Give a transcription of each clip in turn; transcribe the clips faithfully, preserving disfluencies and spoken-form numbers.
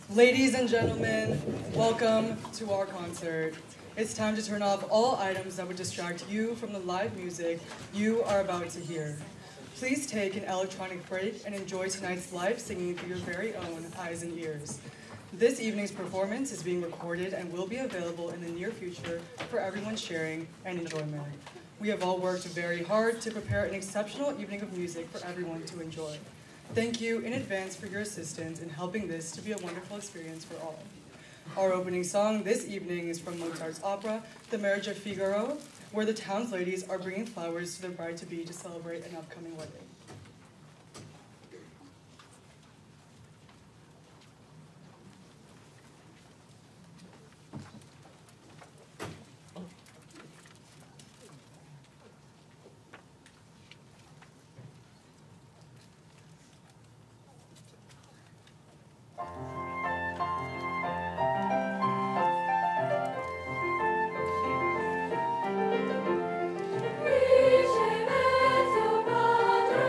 Ladies and gentlemen, welcome to our concert. It's time to turn off all items that would distract you from the live music you are about to hear. Please take an electronic break and enjoy tonight's live singing through your very own eyes and ears. This evening's performance is being recorded and will be available in the near future for everyone's sharing and enjoyment. We have all worked very hard to prepare an exceptional evening of music for everyone to enjoy. Thank you in advance for your assistance in helping this to be a wonderful experience for all. Our opening song this evening is from Mozart's opera, The Marriage of Figaro, where the town's ladies are bringing flowers to their bride-to-be to celebrate an upcoming wedding. Ricevete, o Padre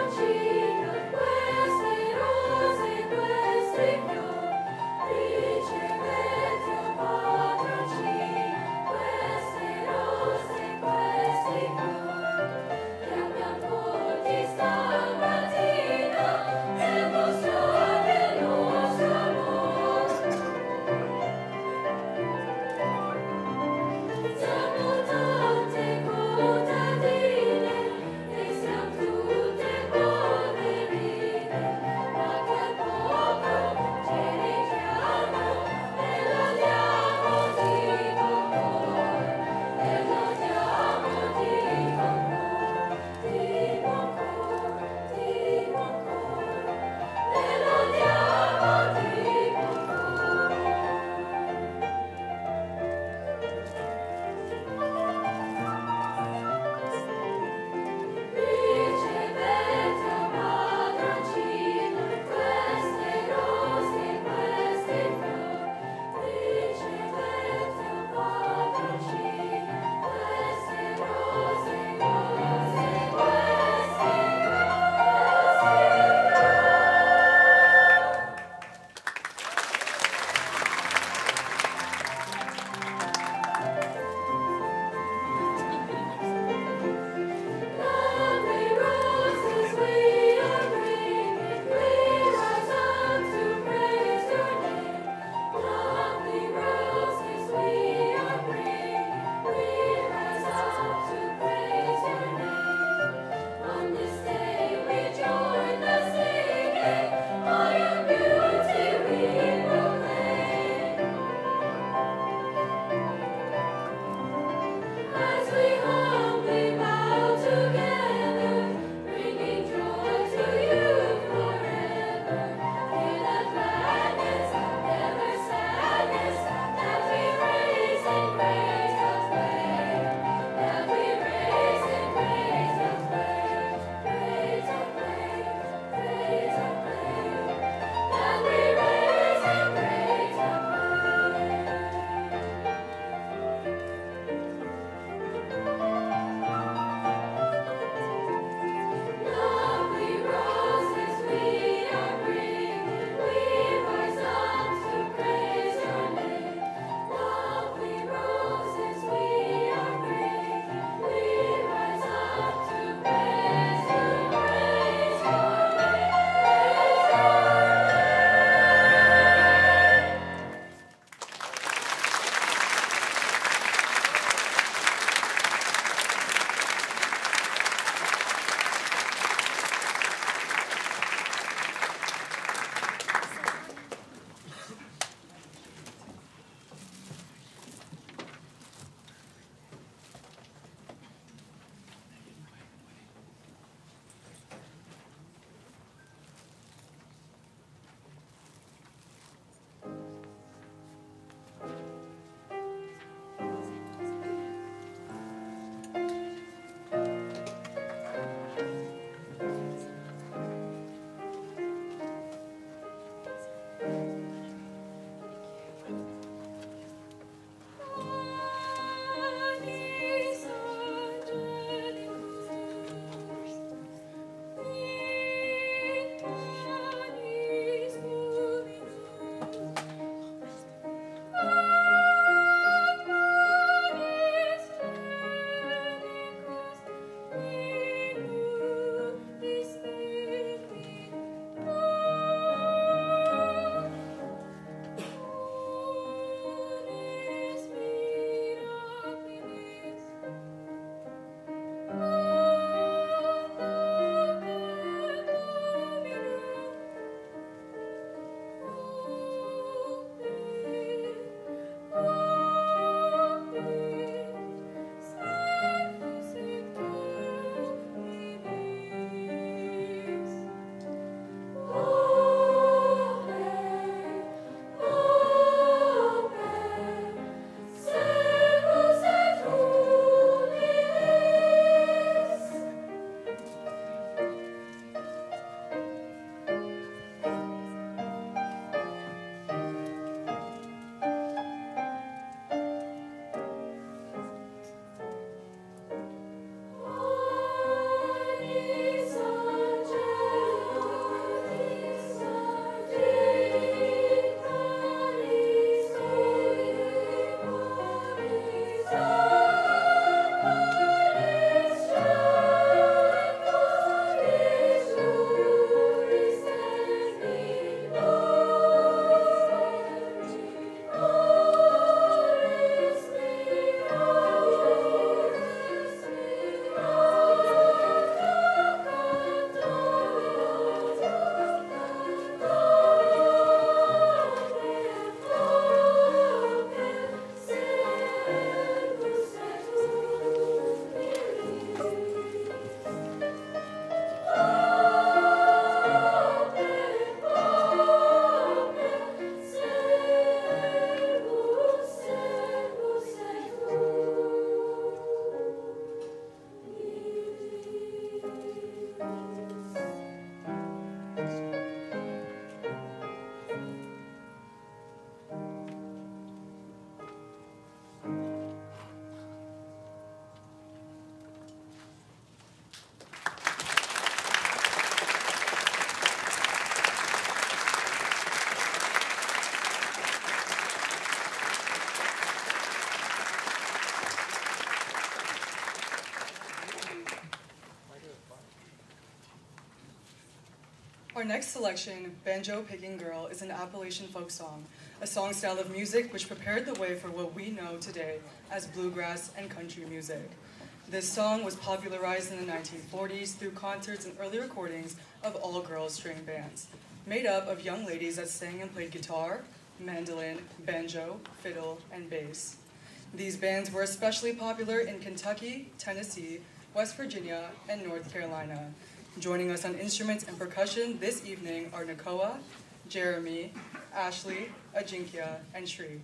Our next selection, Banjo Picking Girl, is an Appalachian folk song, a song style of music which prepared the way for what we know today as bluegrass and country music. This song was popularized in the nineteen forties through concerts and early recordings of all-girls string bands, made up of young ladies that sang and played guitar, mandolin, banjo, fiddle, and bass. These bands were especially popular in Kentucky, Tennessee, West Virginia, and North Carolina. Joining us on instruments and percussion this evening are Nakoa, Jeremy, Ashley, Ajinkya, and Shri.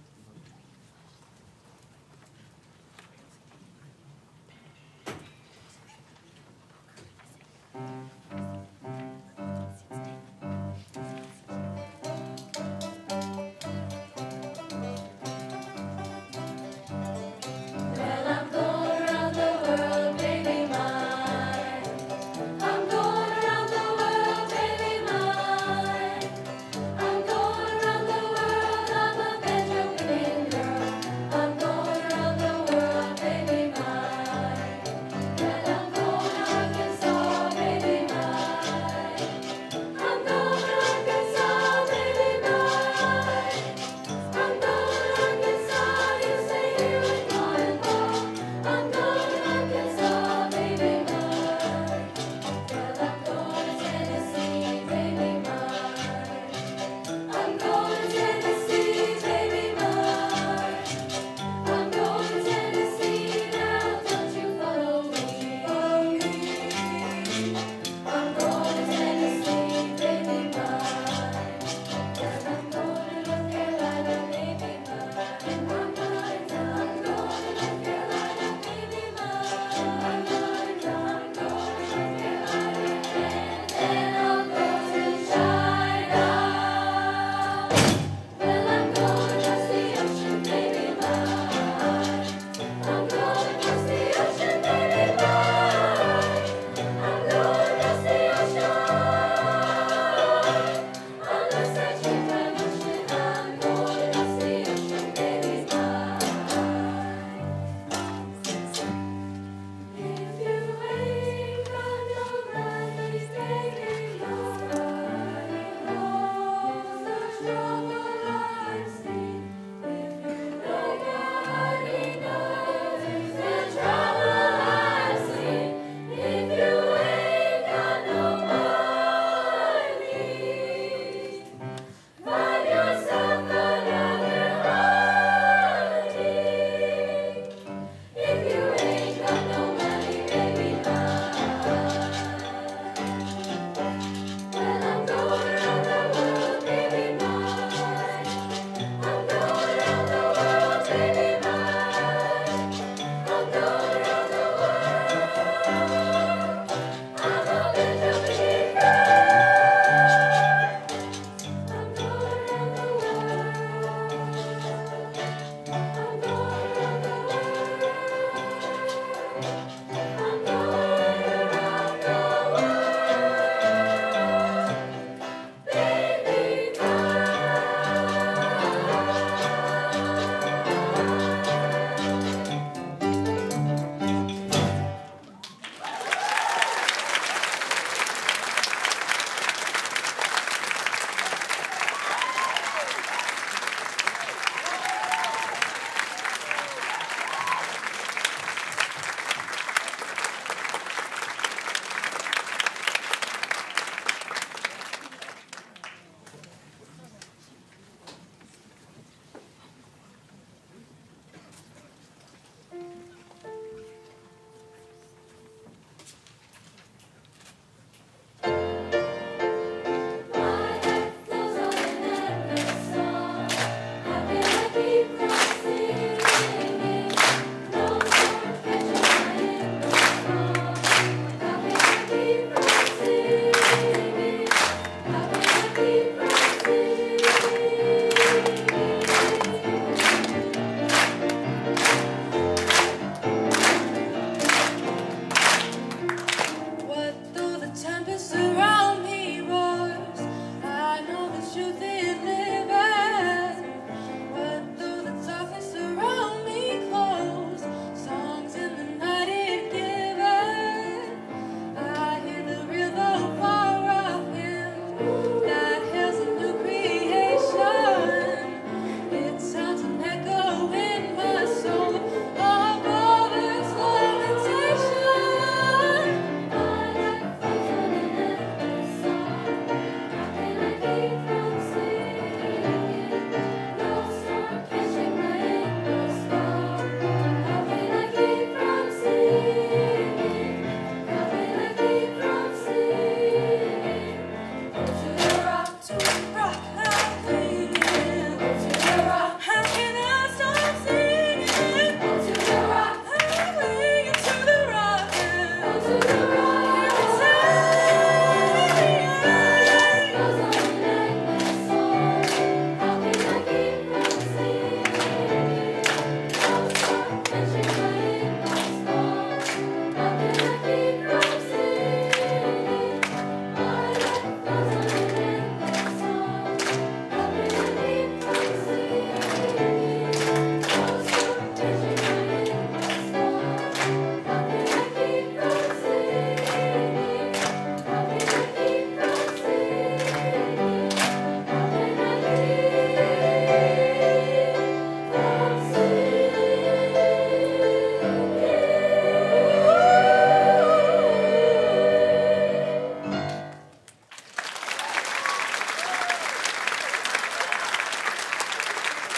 Baby,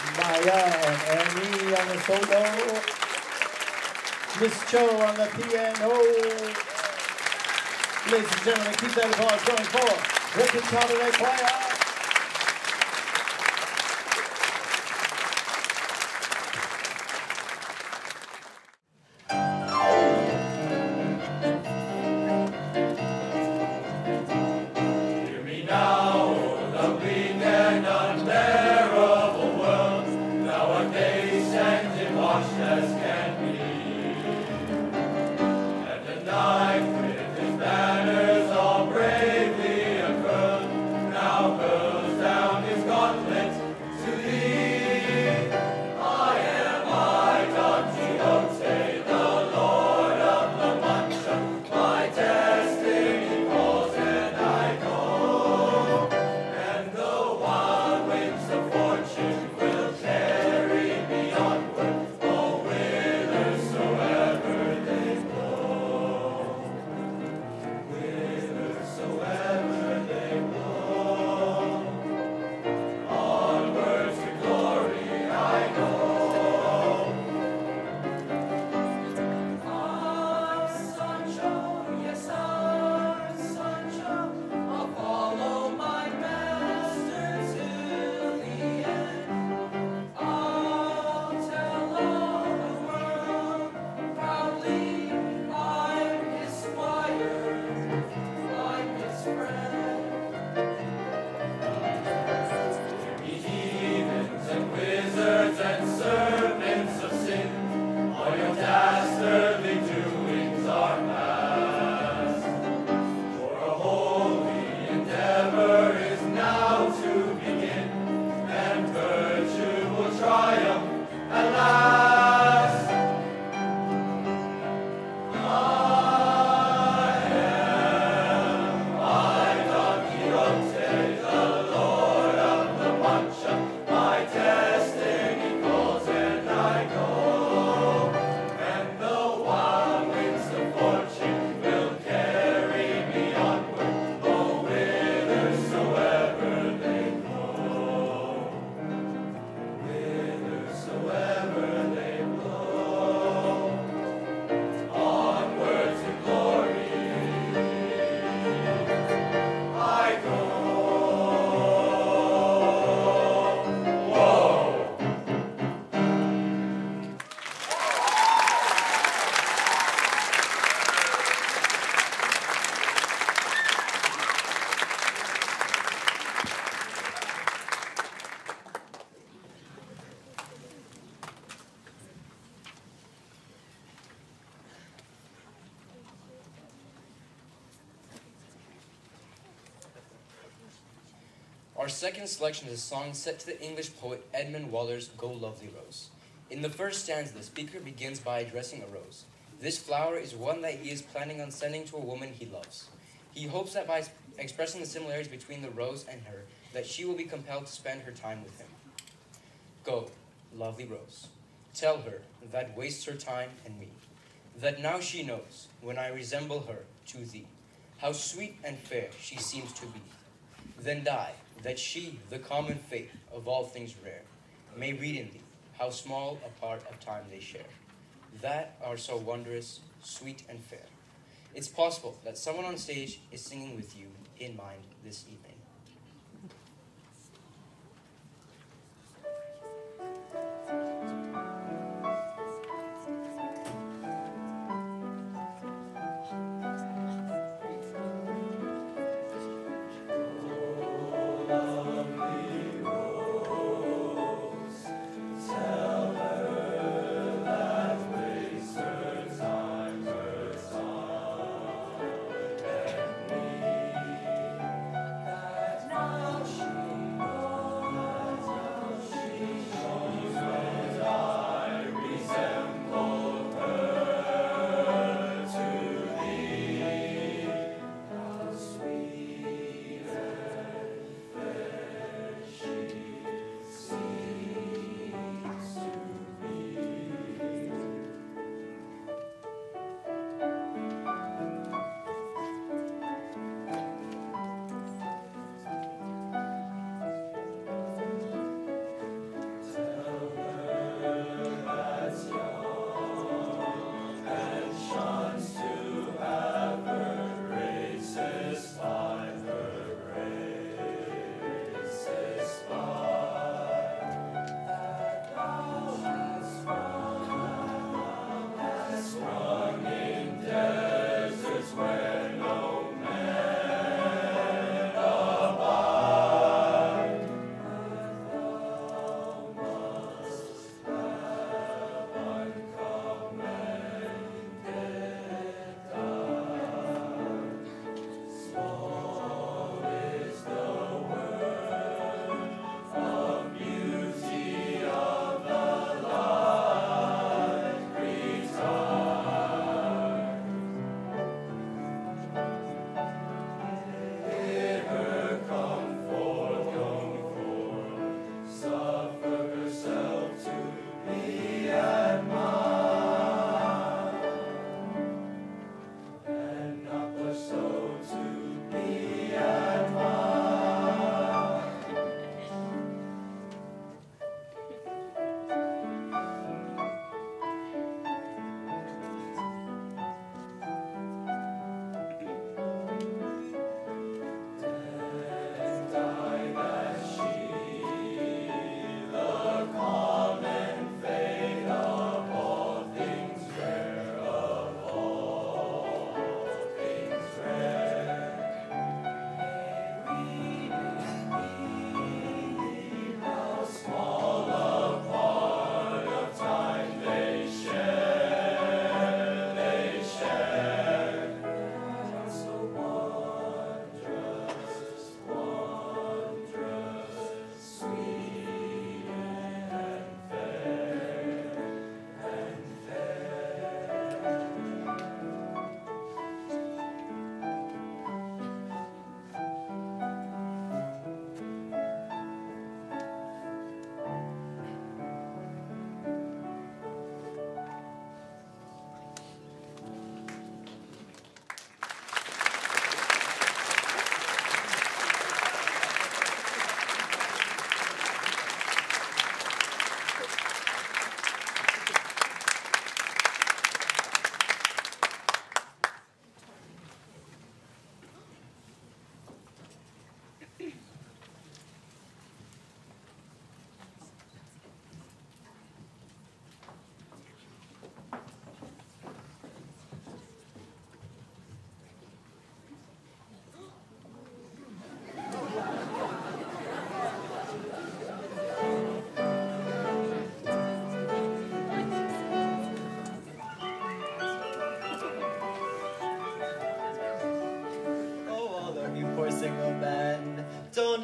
Maya and Annie on the solo. Miss Cho on the piano. Ladies and gentlemen, keep that applause going for Ricky Cabaret Choir. Our second selection is a song set to the English poet Edmund Waller's Go Lovely Rose. In the first stanza, the speaker begins by addressing a rose. This flower is one that he is planning on sending to a woman he loves. He hopes that by expressing the similarities between the rose and her, that she will be compelled to spend her time with him. Go, lovely rose, tell her that wastes her time and me, that now she knows, when I resemble her to thee, how sweet and fair she seems to be. Then die, that she, the common fate of all things rare, may read in thee how small a part of time they share, that are so wondrous, sweet, and fair. It's possible that someone on stage is singing with you in mind this evening. That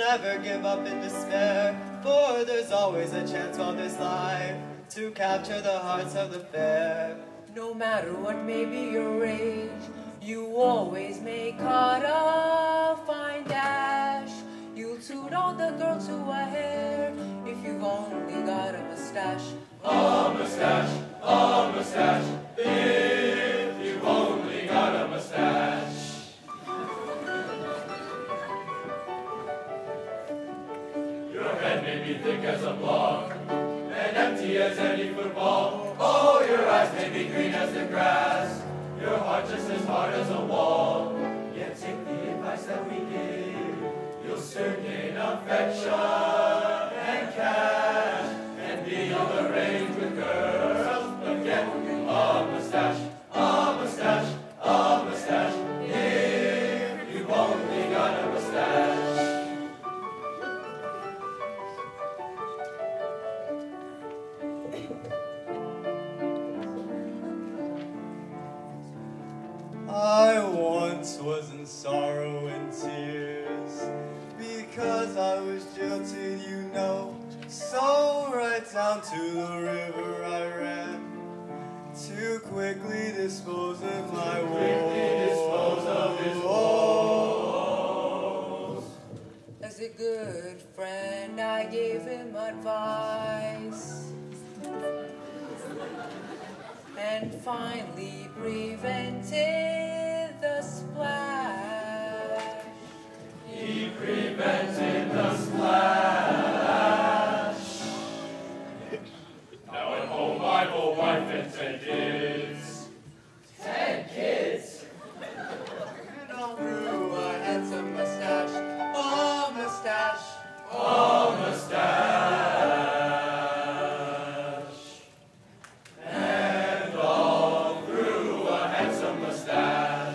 never give up in despair, for there's always a chance on this life to capture the hearts of the fair. No matter what may be your age, you always make out a fine dash. You'll suit all the girls who are hair if you've only got a mustache. A mustache, a mustache, if you've only got a mustache. Your head may be thick as a block and empty as any football. Oh, your eyes may be green as the grass, your heart just as hard as a wall. Yet take the advice that we give, you'll soon gain affection and cash, and be on the range with girls. But get a mustache, a mustache, a mustache, if you've only got a mustache. I once was in sorrow and tears, because I was jilted, you know. So right down to the river I ran, to quickly dispose of my woes. Dispose of his woes. As a good friend, I gave him advice, and finally prevented the splash. He prevented the splash. Now at home I've a wife and ten kids. Ten kids? And all through a handsome mustache, oh mustache, A mustache. And all through a handsome mustache.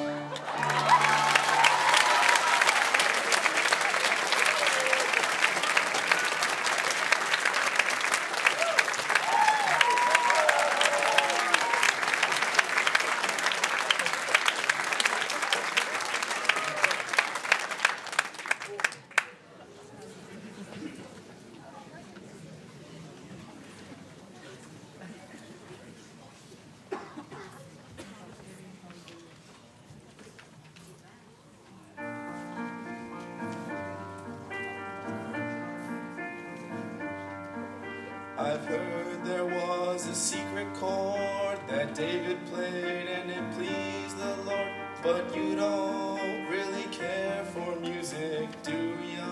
I've heard there was a secret chord that David played and it pleased the Lord. But you don't really care for music, do ya?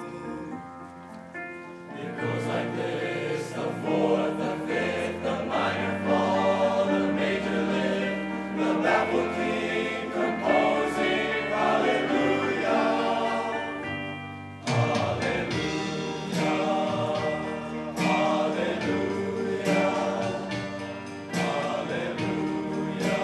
It goes like this: the fourth, the fifth, the minor fall, the major lift, the baffled king composing hallelujah. Hallelujah. Hallelujah. Hallelujah.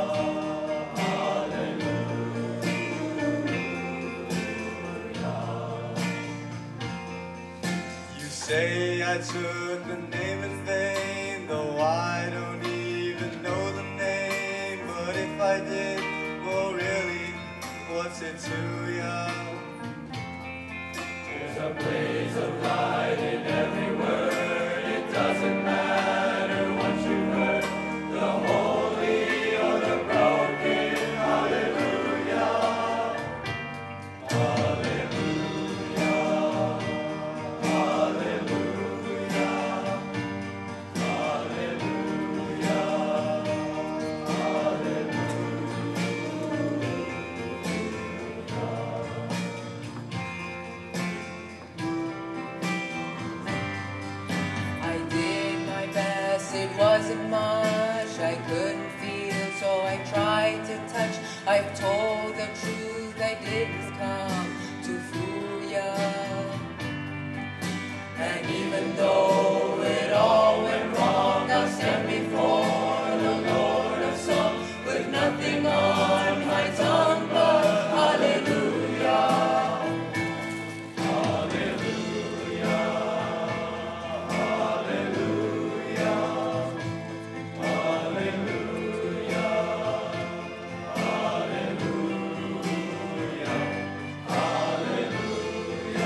You say I took the name in vain, though I don't even know the name. But if I did, well really, what's it to ya? There's a blaze of light in every word. It doesn't matter what you've heard, the holy or the broken. Hallelujah. Hallelujah. Hallelujah. Hallelujah. I did my best, it wasn't much I couldn't feel, so I tried to touch. I've told the truth, I didn't come to fool ya. And even though it all went wrong, I'll stand before the Lord of Song with nothing on my tongue but hallelujah. Hallelujah.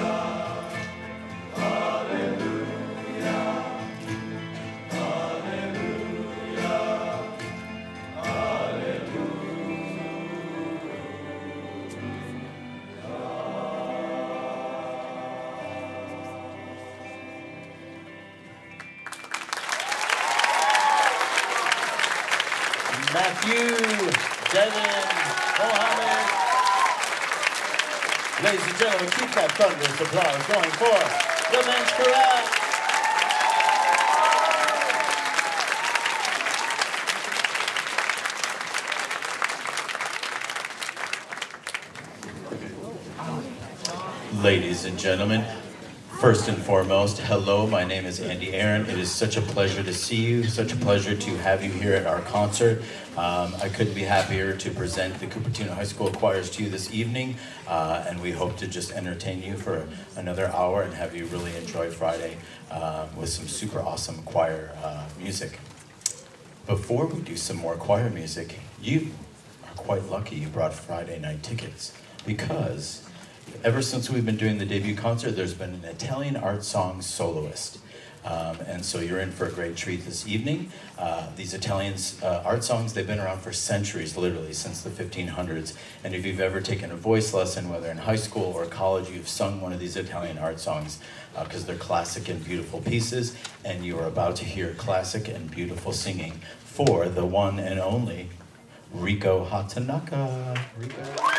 Matthew, Devin, Mohammed. Ladies and gentlemen, keep that thunderous applause going for the men's chorale. Ladies and gentlemen, first and foremost, hello, my name is Andy Aaron. It is such a pleasure to see you, such a pleasure to have you here at our concert. Um, I couldn't be happier to present the Cupertino High School choirs to you this evening, uh, and we hope to just entertain you for another hour and have you really enjoy Friday uh, with some super awesome choir uh, music. Before we do some more choir music, you are quite lucky you brought Friday night tickets, because ever since we've been doing the debut concert, there's been an Italian art song soloist. Um, and so you're in for a great treat this evening. Uh, these Italian uh, art songs, they've been around for centuries, literally, since the fifteen hundreds. And if you've ever taken a voice lesson, whether in high school or college, you've sung one of these Italian art songs, because uh, they're classic and beautiful pieces. And you are about to hear classic and beautiful singing for the one and only Riko Hatanaka. Riko.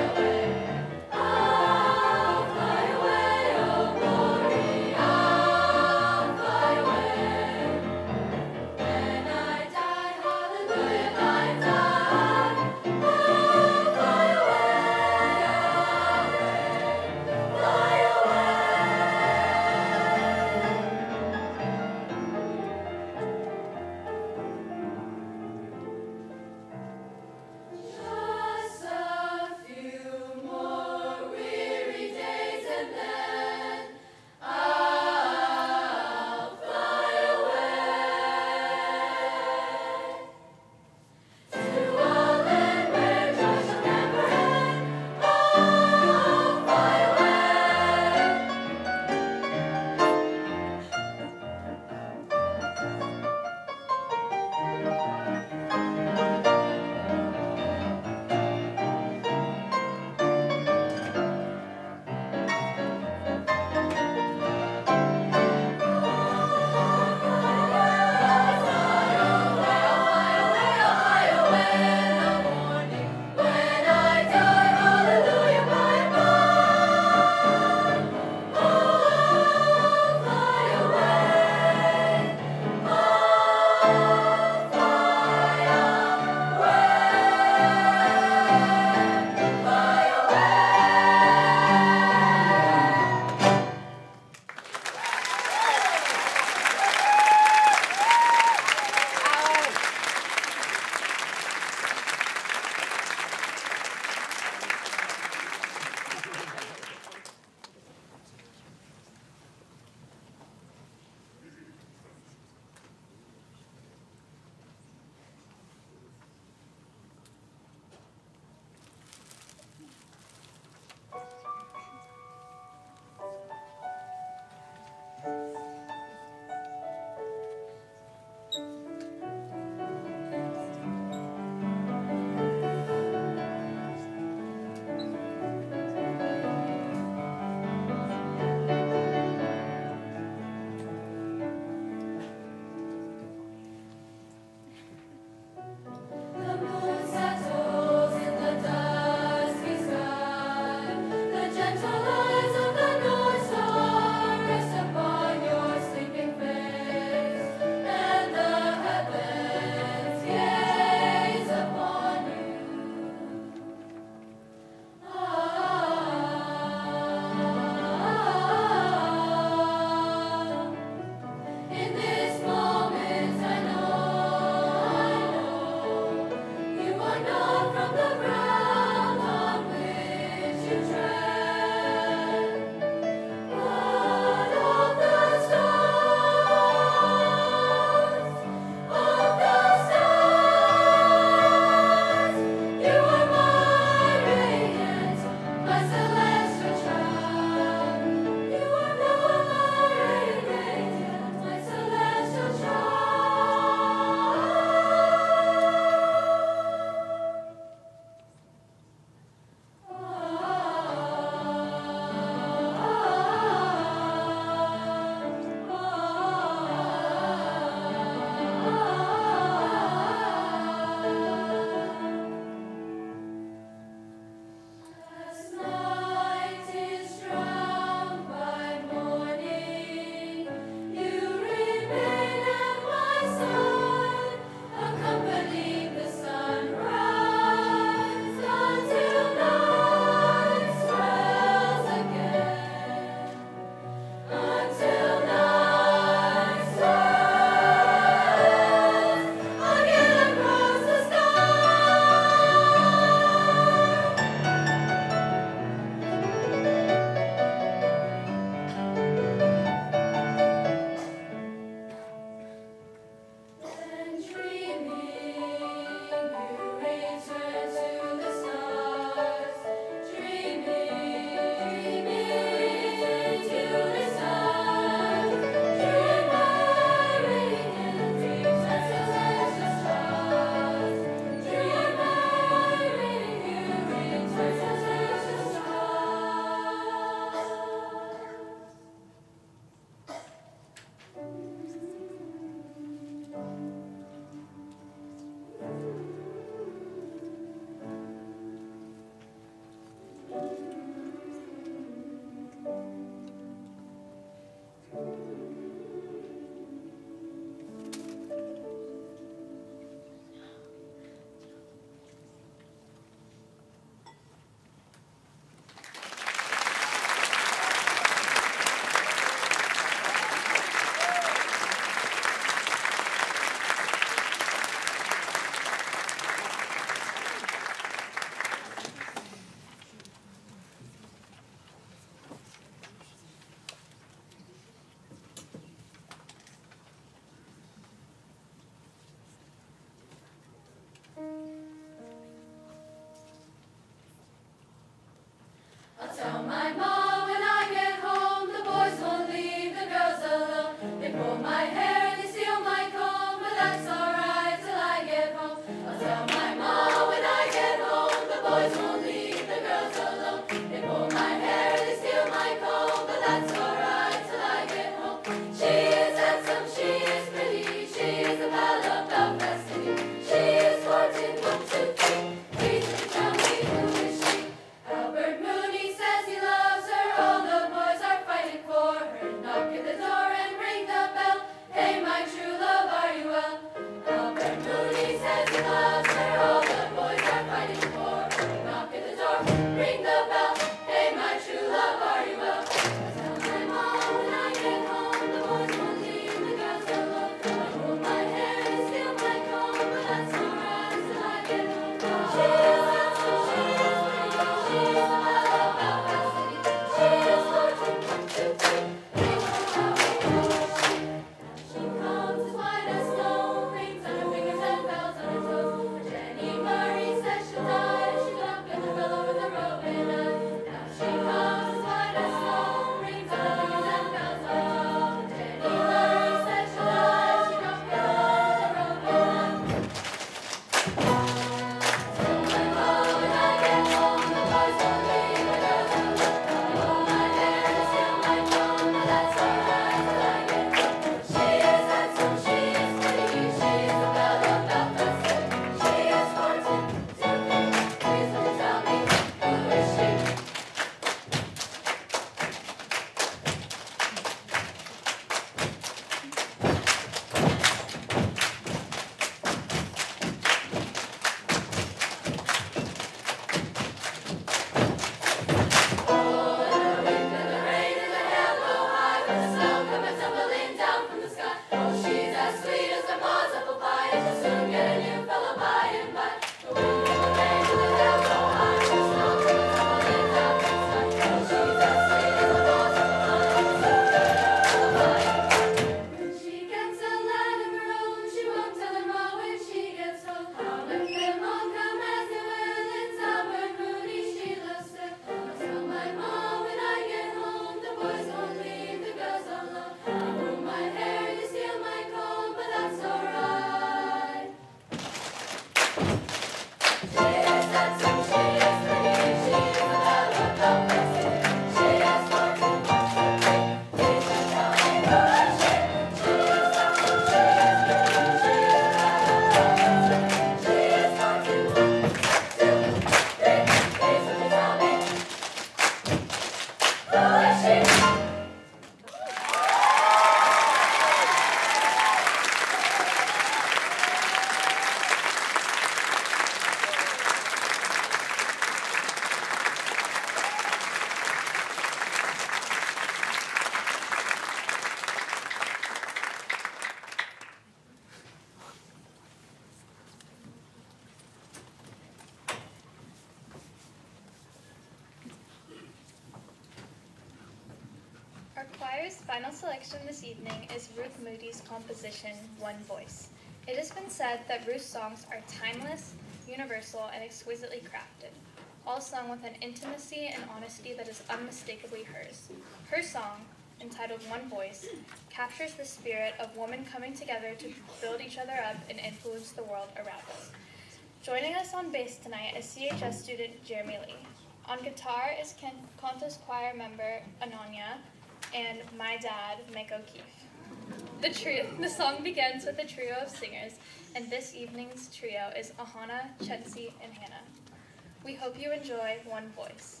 choir's final selection this evening is Ruth Moody's composition, One Voice. It has been said that Ruth's songs are timeless, universal, and exquisitely crafted, all sung with an intimacy and honesty that is unmistakably hers. Her song, entitled One Voice, captures the spirit of women coming together to build each other up and influence the world around us. Joining us on bass tonight is C H S student Jeremy Lee. On guitar is Contos Choir member Ananya and my dad, Mike O'Keefe. The, trio, the song begins with a trio of singers, and this evening's trio is Ahana, Chetsi, and Hannah. We hope you enjoy One Voice.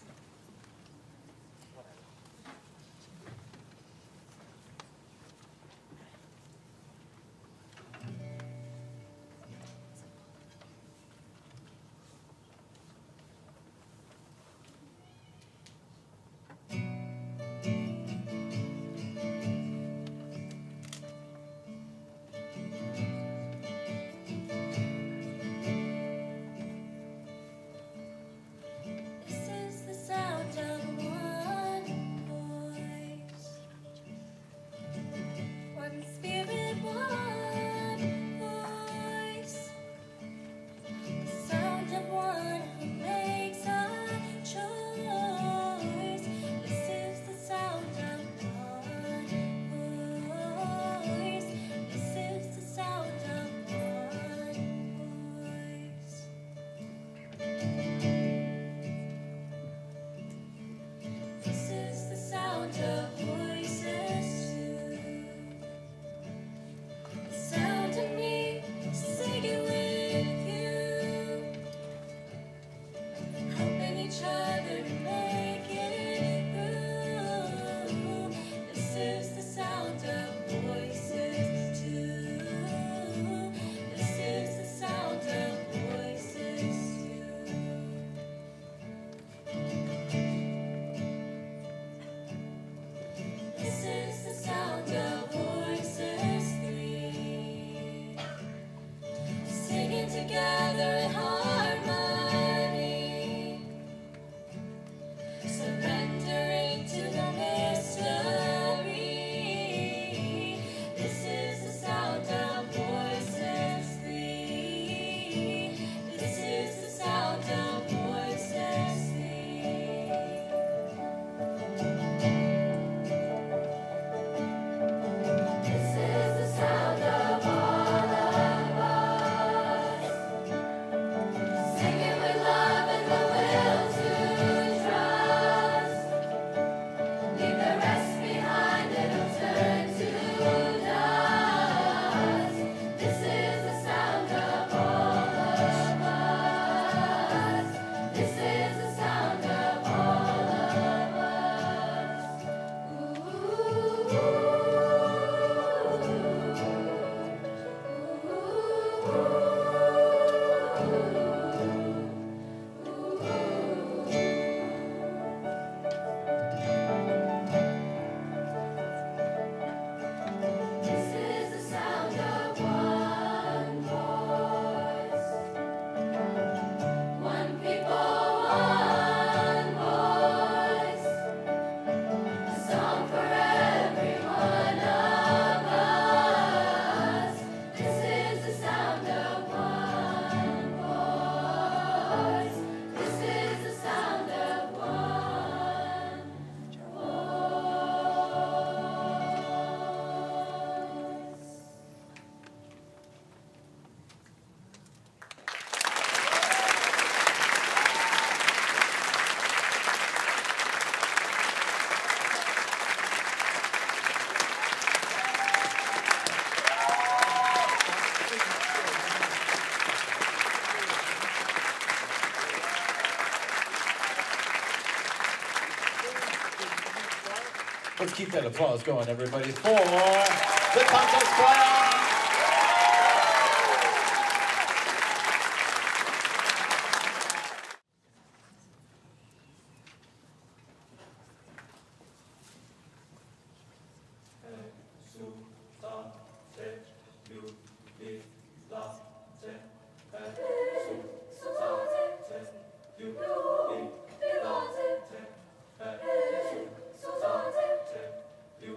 Let's keep that applause going, everybody, for the Contos Choir. You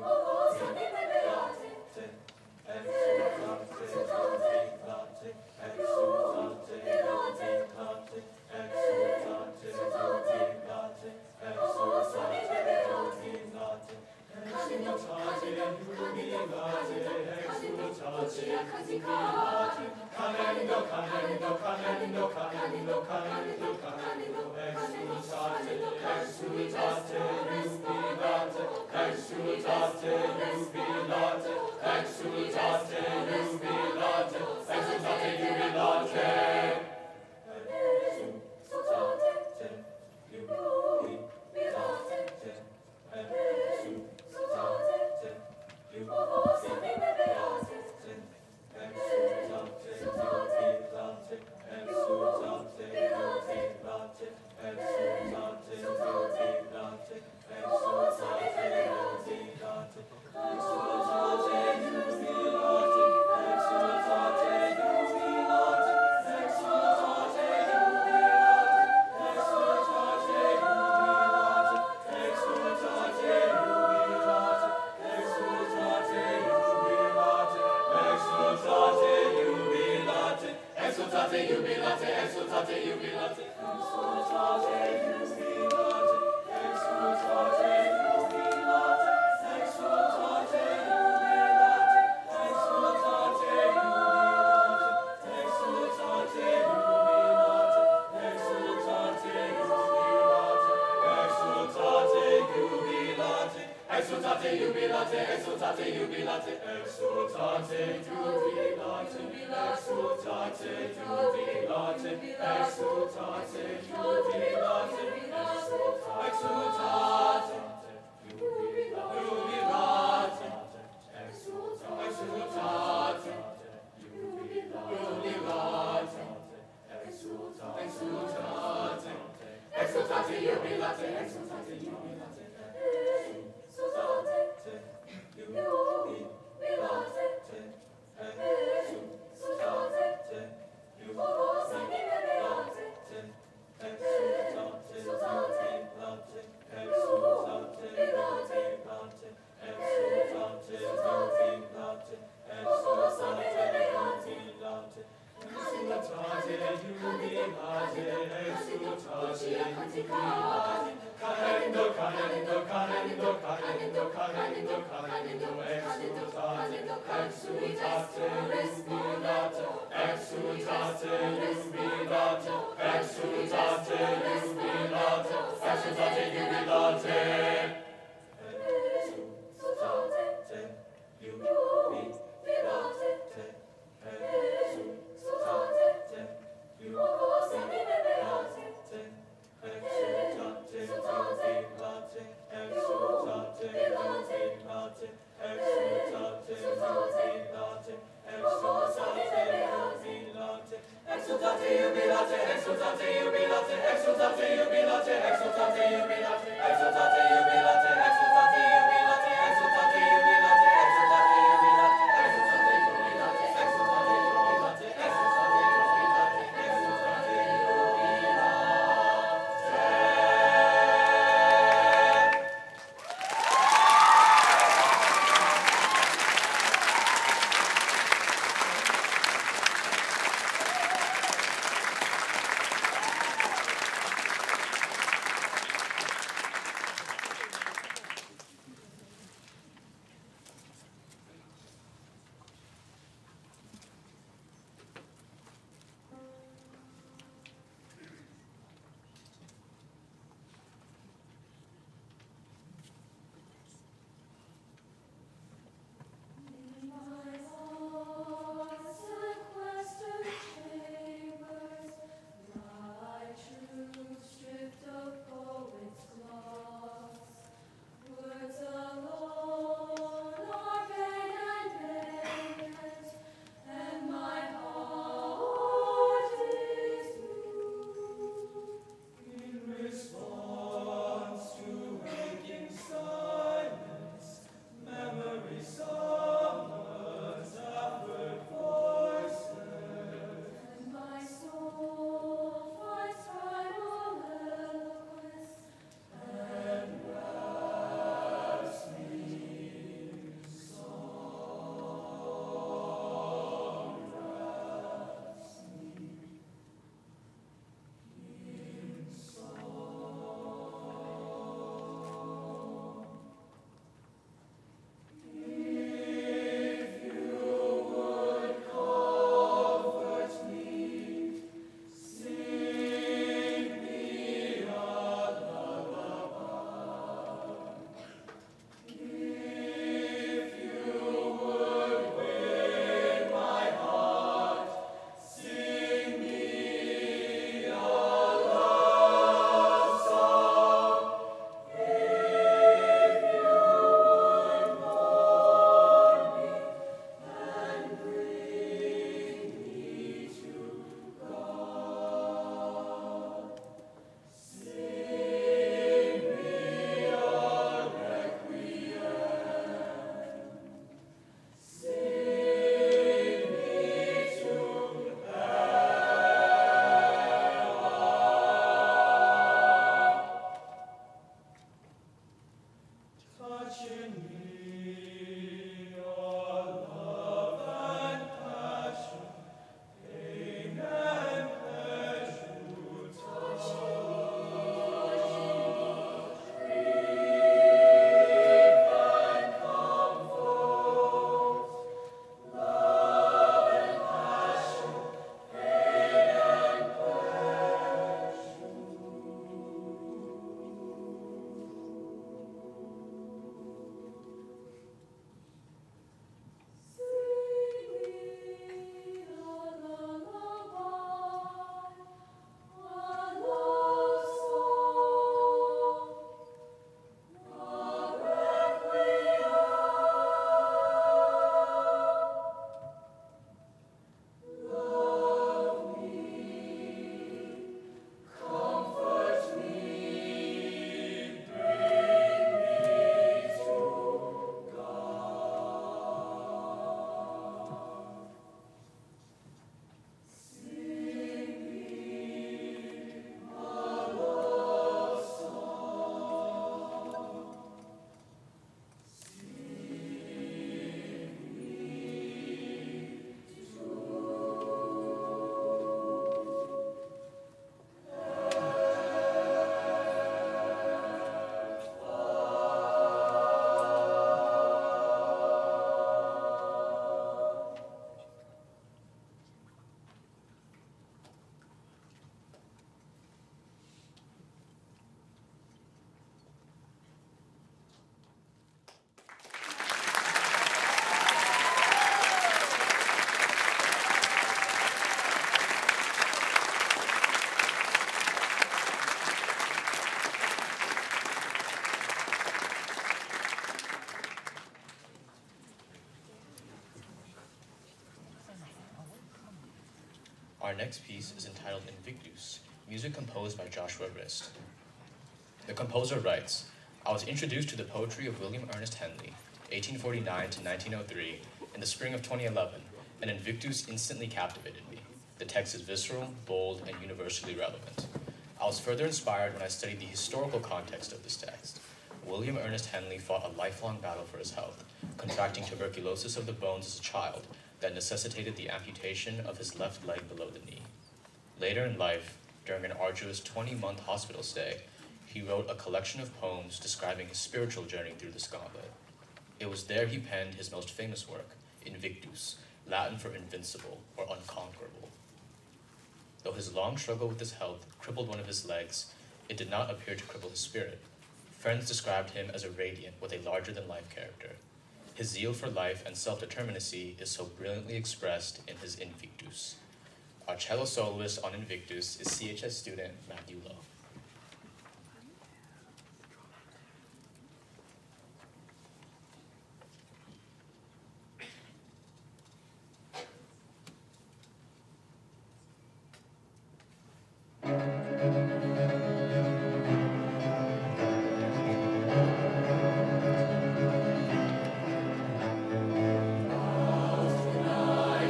Our next piece is entitled Invictus, music composed by Joshua Rist. The composer writes, I was introduced to the poetry of William Ernest Henley, eighteen forty-nine to nineteen oh three, in the spring of twenty eleven, and Invictus instantly captivated me. The text is visceral, bold, and universally relevant. I was further inspired when I studied the historical context of this text. William Ernest Henley fought a lifelong battle for his health, contracting tuberculosis of the bones as a child that necessitated the amputation of his left leg below the knee. Later in life, during an arduous twenty-month hospital stay, he wrote a collection of poems describing his spiritual journey through this gauntlet. It was there he penned his most famous work, Invictus, Latin for invincible or unconquerable. Though his long struggle with his health crippled one of his legs, it did not appear to cripple his spirit. Friends described him as a radiant with a larger-than-life character. His zeal for life and self-determinacy is so brilliantly expressed in his Invictus. Our cello soloist on Invictus is C H S student Matthew Lowe.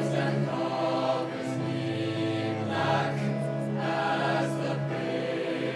As the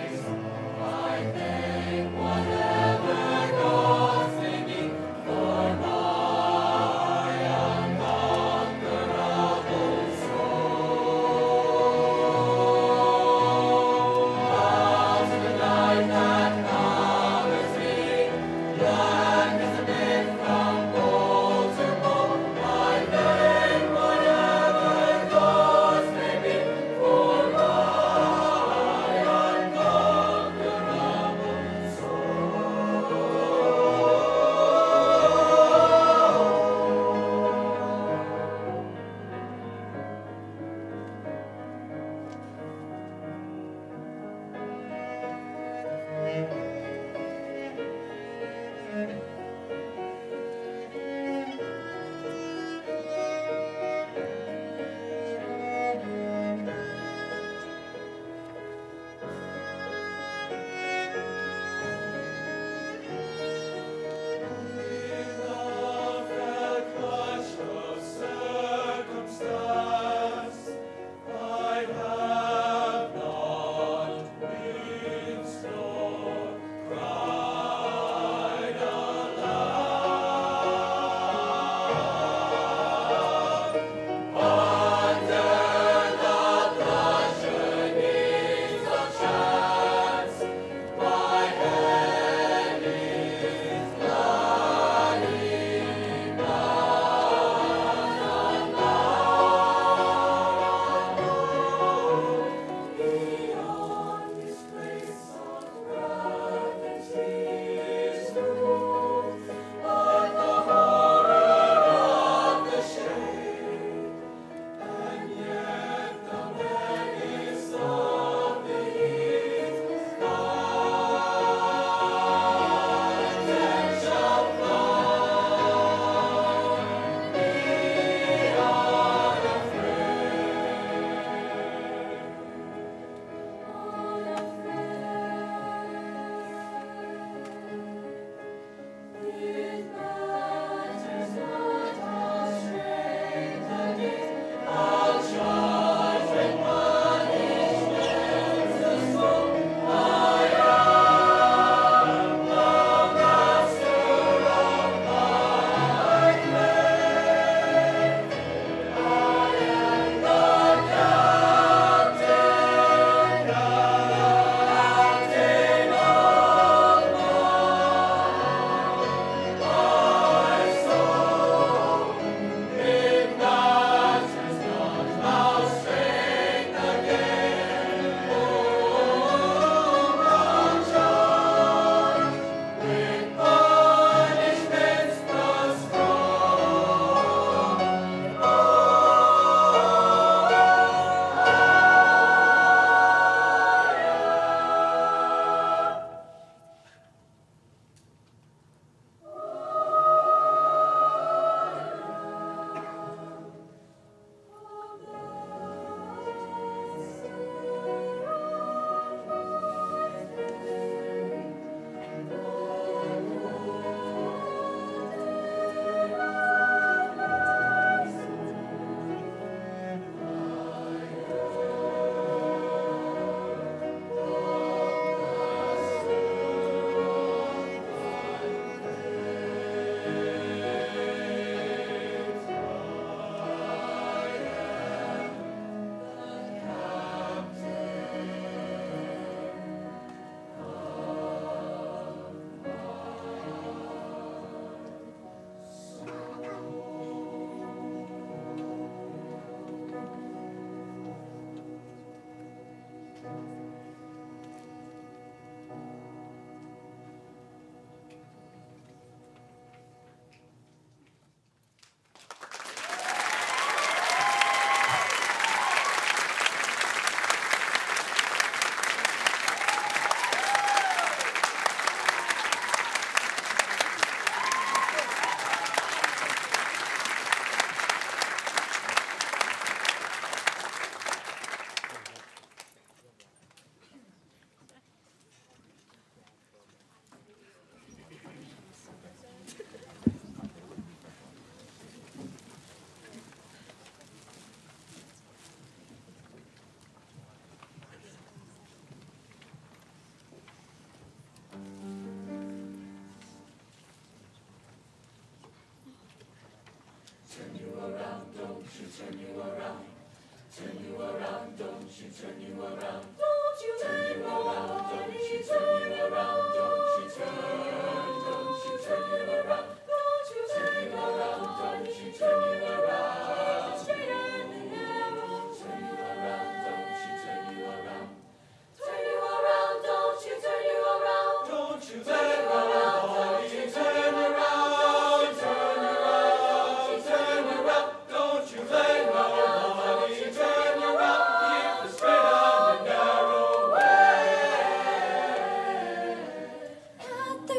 you turn you around, turn you around, don't you turn you around, Don't you turn let you around, don't nobody you turn turn you you around, don't you turn, don't you turn you around, Don't you turn let you around, don't nobody you turn you around, straight and narrow. turn you around, don't you turn you around, Turn you around, don't you turn you around. don't you let nobody turn around, turn around, turn around, don't you let nobody turn around, keep the straight and the narrow way. At the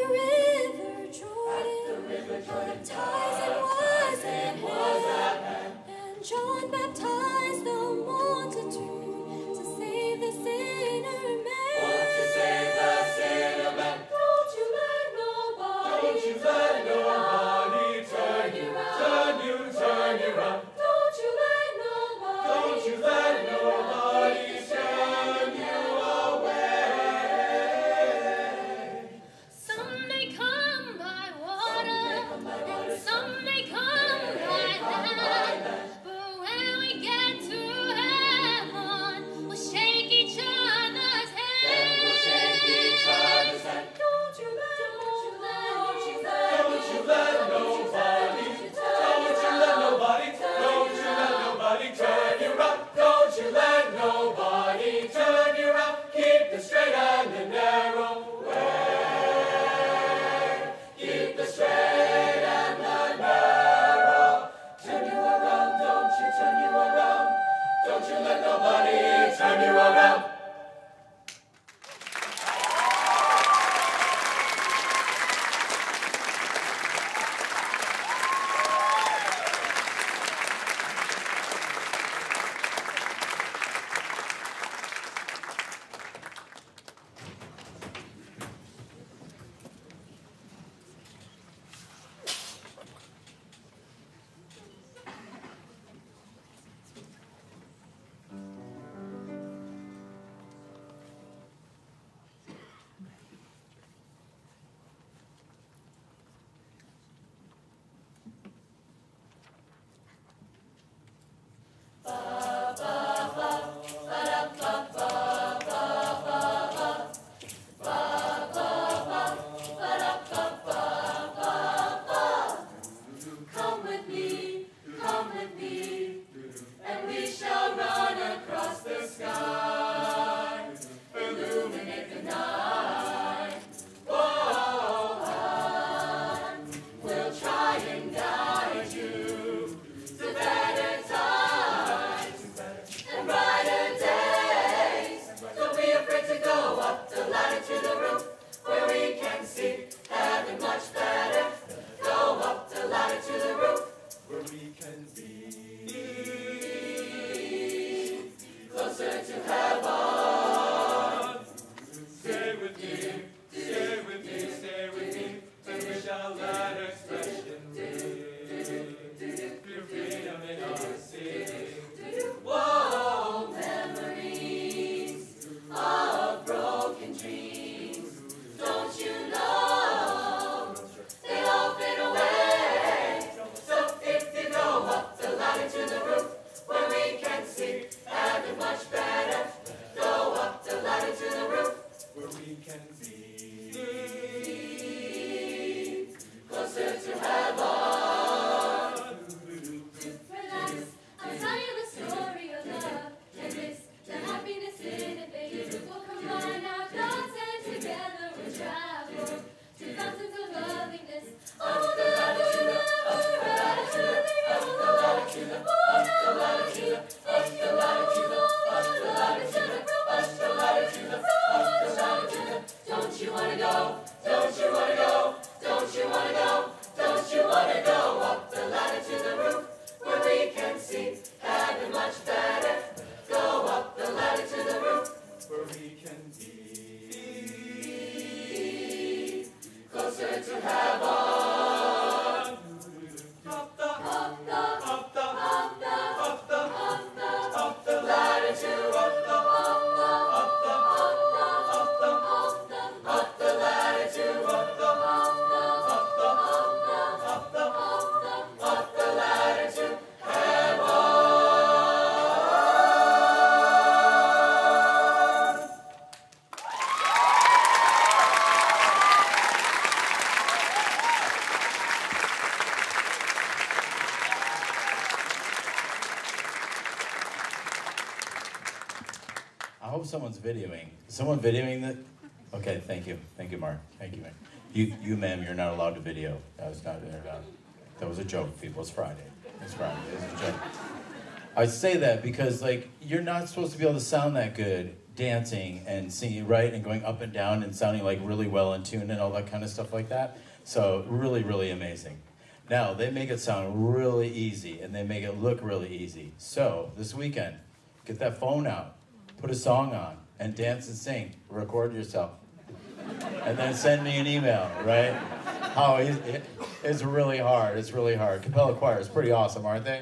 hope someone's videoing. Is someone videoing that? Okay, thank you. Thank you, Mark. Thank you, ma'am. You, you, ma'am, you're not allowed to video. That was not, that was a joke, people. It's Friday. It's Friday. It's a joke. I say that because, like, you're not supposed to be able to sound that good dancing and singing, right? And going up and down and sounding, like, really well in tune and all that kind of stuff like that. So, really, really amazing. Now, they make it sound really easy, and they make it look really easy. So, this weekend, get that phone out, put a song on, and dance and sing. Record yourself. And then send me an email, right? Oh, it, it's really hard. It's really hard. Capella Choir is pretty awesome, aren't they?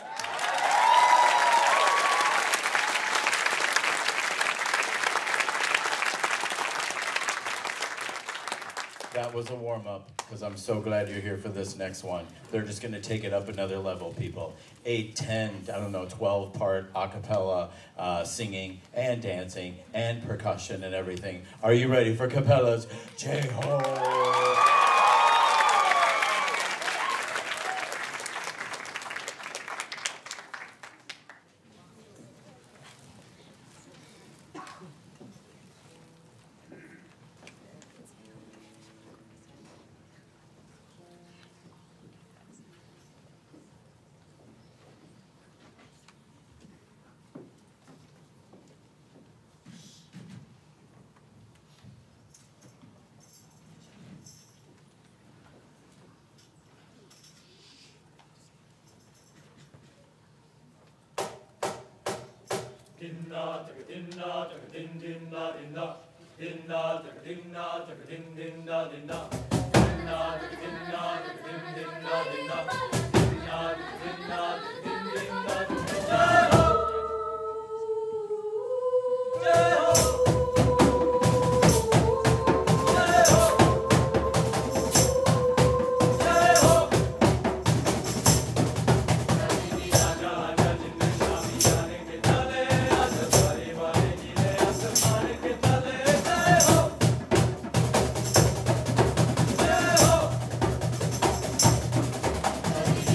That was a warm-up, because I'm so glad you're here for this next one. They're just going to take it up another level, people. Eight, ten, I don't know, twelve-part a cappella uh, singing and dancing and percussion and everything. Are you ready for Capella's J-Ho? Dinna, dinna, din dinna, dinna, dinna, dinna, din dinna, dinna, dinna, dinna, din dinna, dinna, dinna, dinna, din dinna, dinna. Hey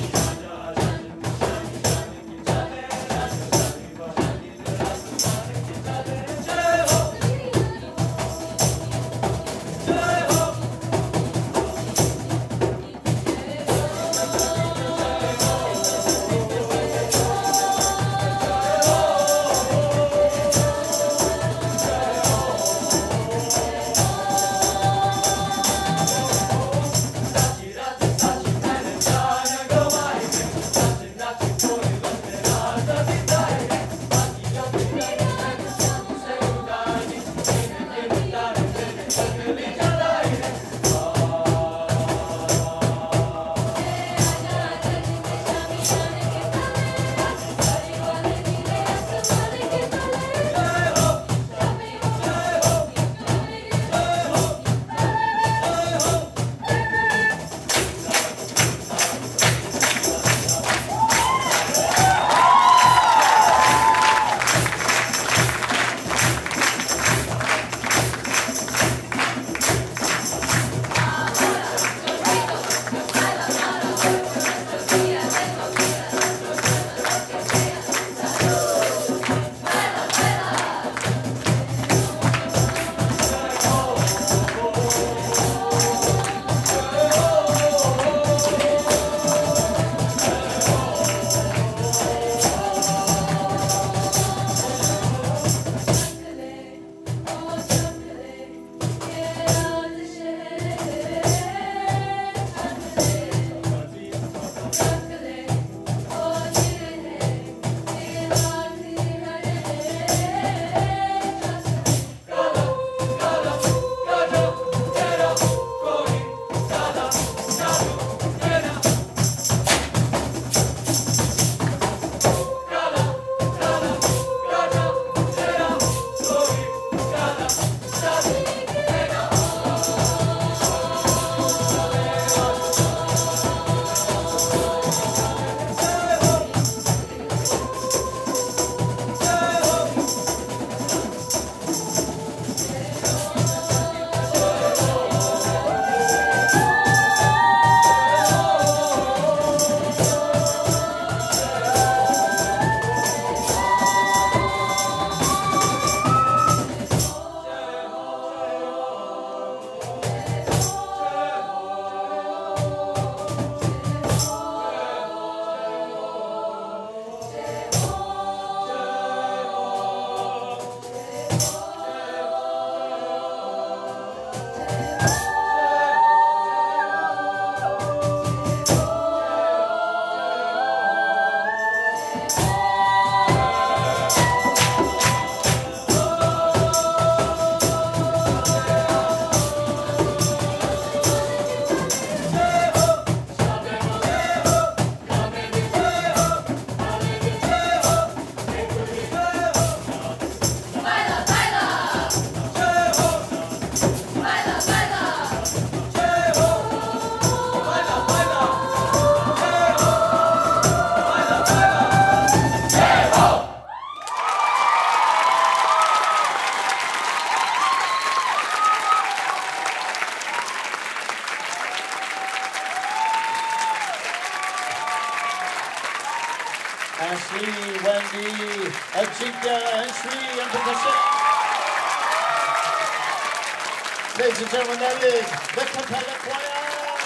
Ashley, Wendy, Ajika, and Shri on percussion. Ladies and gentlemen, that is the Capella Choir.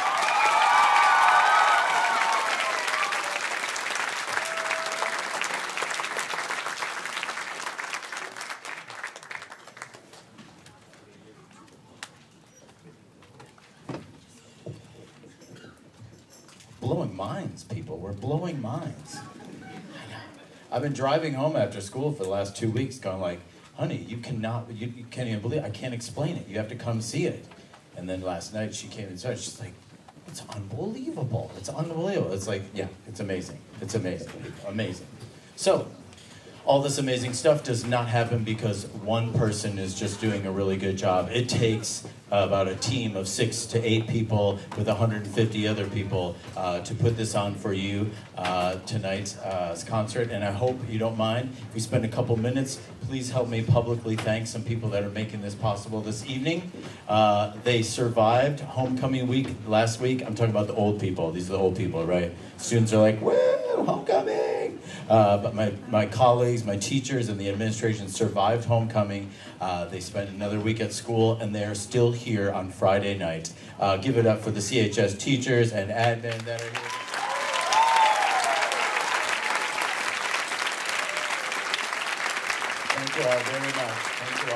Blowing minds, people. We're blowing minds. I know. I've been driving home after school for the last two weeks going like, honey, you cannot, you, you can't even believe it. I can't explain it. You have to come see it. And then last night she came inside. She's like, it's unbelievable. It's unbelievable. It's like, yeah, it's amazing. It's amazing. Amazing. So, all this amazing stuff does not happen because one person is just doing a really good job. It takes uh, about a team of six to eight people with one hundred fifty other people uh, to put this on for you uh, tonight's uh, concert. And I hope you don't mind if we spend a couple minutes. Please help me publicly thank some people that are making this possible this evening. Uh, they survived homecoming week last week. I'm talking about the old people. These are the old people, right? Students are like, woo, homecoming! Uh, but my, my colleagues, my teachers, and the administration survived homecoming. Uh, they spent another week at school, and they're still here on Friday night. Uh, give it up for the C H S teachers and admin that are here. Thank you all very much. Thank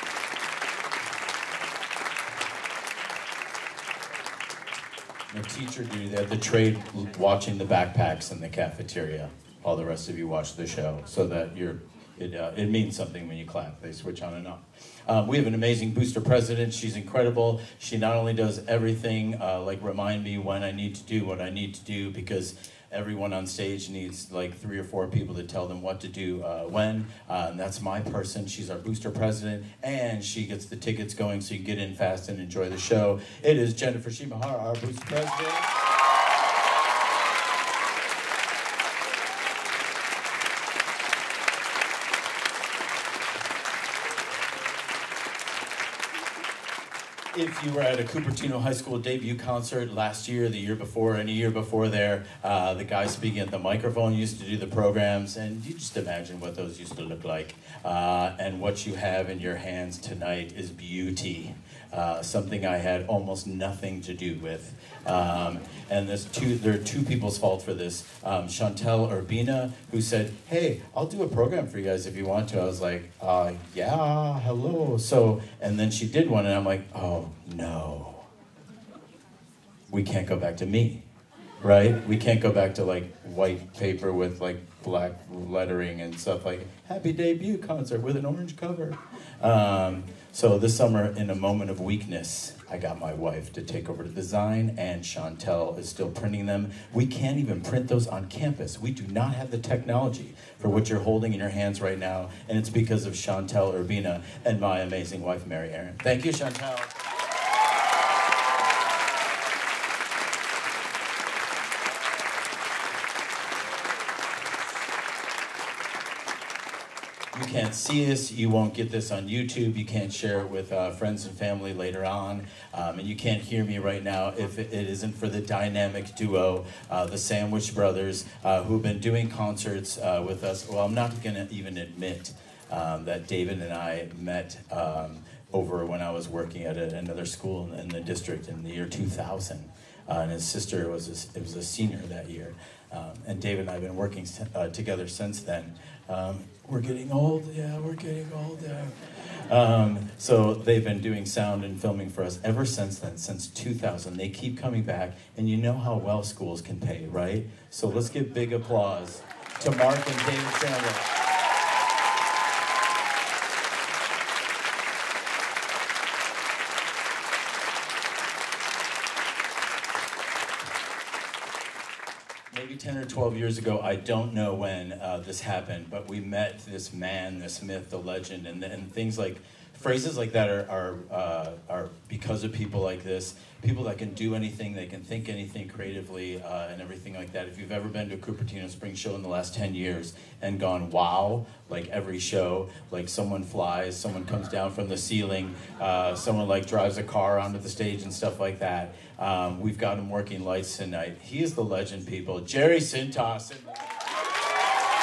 you all. The teacher duty, they have the trade watching the backpacks in the cafeteria while the rest of you watch the show, so that you're, it, uh, it means something when you clap. They switch on and off. Um, we have an amazing booster president. She's incredible. She not only does everything, uh, like remind me when I need to do what I need to do, because everyone on stage needs like three or four people to tell them what to do uh, when. Uh, and that's my person. She's our booster president, and she gets the tickets going so you can get in fast and enjoy the show. It is Jennifer Shimahara, our booster president. If you were at a Cupertino High School debut concert last year, the year before, and a year before there, uh, the guy speaking at the microphone used to do the programs, and you just imagine what those used to look like. Uh, and what you have in your hands tonight is beauty, uh, something I had almost nothing to do with. Um, and there's two, there are two people's fault for this. Um, Chantel Urbina, who said, hey, I'll do a program for you guys if you want to. I was like, uh, yeah, hello. So, and then she did one, and I'm like, oh, no. We can't go back to me, right? We can't go back to like white paper with like black lettering and stuff like, happy debut concert with an orange cover. Um, so this summer, in a moment of weakness, I got my wife to take over the design, and Chantel is still printing them. We can't even print those on campus. We do not have the technology for what you're holding in your hands right now, and it's because of Chantel Urbina and my amazing wife, Mary Aaron. Thank you, Chantel. You can't see us, you won't get this on YouTube, you can't share it with uh, friends and family later on, um, and you can't hear me right now if it, it isn't for the dynamic duo, uh, the Sandwich Brothers, uh, who've been doing concerts uh, with us. Well, I'm not gonna even admit um, that David and I met um, over when I was working at a, another school in the district in the year two thousand, uh, and his sister was a, it was a senior that year. Um, and David and I have been working uh, together since then. Um, we're getting old, yeah, we're getting old, yeah. Um, so they've been doing sound and filming for us ever since then, since two thousand. They keep coming back, and you know how well schools can pay, right? So let's give big applause to Mark and David Sandwich. Maybe ten or twelve years ago, I don't know when uh, this happened, but we met this man, this myth, the legend, and, and things like, phrases like that are, are, uh, are because of people like this, people that can do anything, they can think anything creatively, uh, and everything like that. If you've ever been to a Cupertino Spring show in the last ten years and gone, wow, like every show, like someone flies, someone comes down from the ceiling, uh, someone like drives a car onto the stage and stuff like that. Um, we've got him working lights tonight. He is the legend, people. Jerry Sintas.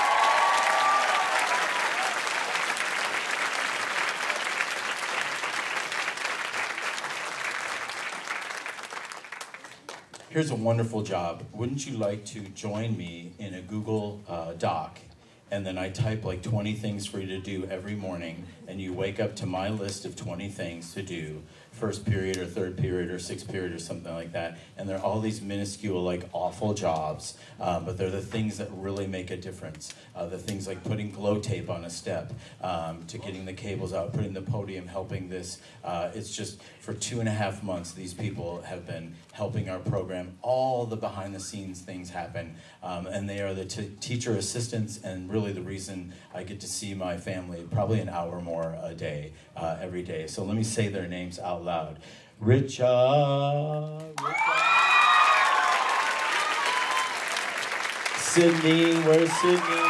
here's a wonderful job. Wouldn't you like to join me in a Google uh, Doc? And then I type like twenty things for you to do every morning, and you wake up to my list of twenty things to do, first period or third period or sixth period or something like that. And they're all these minuscule, like awful jobs, uh, but they're the things that really make a difference. Uh, the things like putting glow tape on a step, um, to getting the cables out, putting the podium, helping this. Uh, it's just, for two and a half months, these people have been helping our program. All the behind the scenes things happen. Um, and they are the t teacher assistants, and really the reason I get to see my family probably an hour more a day, uh, every day. So let me say their names out loud. Richard, Richard. Sydney, where's Sydney?